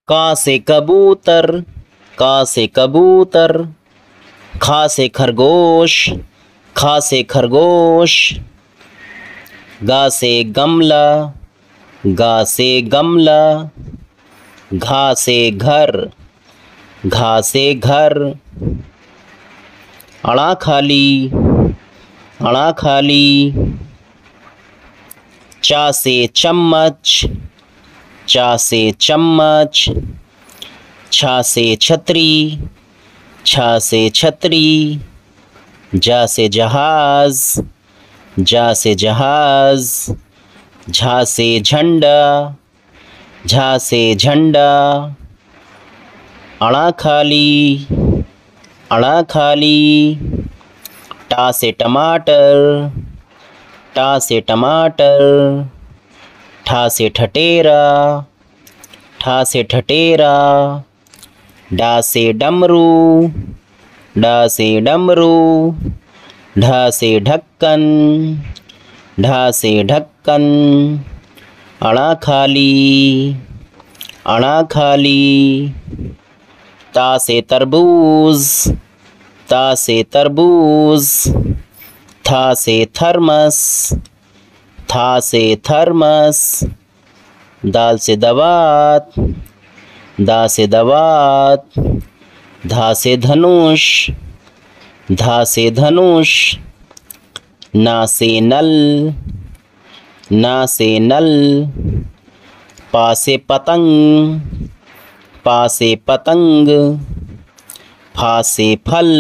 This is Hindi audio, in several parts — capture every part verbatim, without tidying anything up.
का से कबूतर, का से कबूतर। खा से खरगोश, खा से खरगोश। गा से गमला, गा से गमला। घा से घर, घा से घर। अड़ा खाली, अड़ा खाली। चा से चम्मच, चा से चम्मच। छा से छतरी, छा से छतरी। जा से जहाज, जा से जहाज। झा से झंडा, झा से झंडा। अड़ा खाली, अड़ा खाली। टा से टमाटर, टा से टमाटर। ठा से ठठेरा, ठा से ठठेरा। डा से डमरू, डा से डमरू। ढा से ढक्कन, ढा से ढक्कन। अड़ा खाली, अड़ा खाली। ता से तरबूज, ता से तरबूज। था से थर्मस, था से थर्मस। दाल से दवात, दा से दवात। धा से धनुष, धा से धनुष। ना से नल, ना से नल। पा से पतंग, पा से पतंग। फा से फल,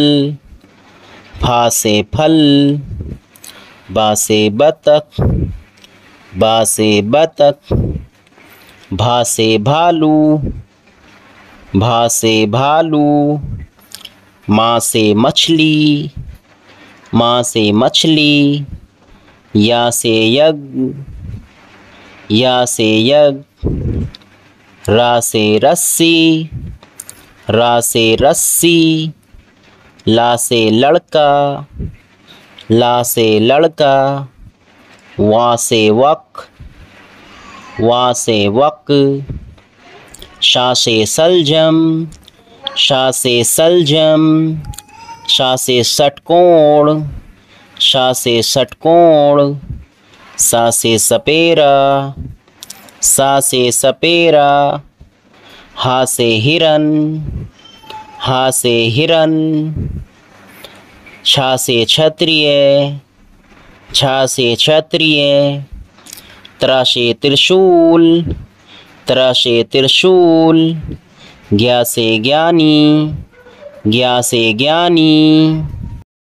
फा से फल। बा से बतख, बा से बतख। भा से भालू, भा से भालू। माँ से मछली, माँ से मछली। या से यज्ञ, या से यज्ञ। रा से रस्सी, रा से रस्सी। ला से लड़का, ला से लड़का। वा से वक, वा से वक। शा से सलजम, शा से सलजम। शा से षटकोण, शा से षटकोण। सा से सपेरा, सा से सपेरा। हा से हिरन, हा से हिरन। छा से क्षत्रिय, छा से क्षत्रिय। त्रा से त्रिशूल, त्रा से त्रिशूल। ज्ञा से ज्ञानी, ज्ञा से ज्ञानी।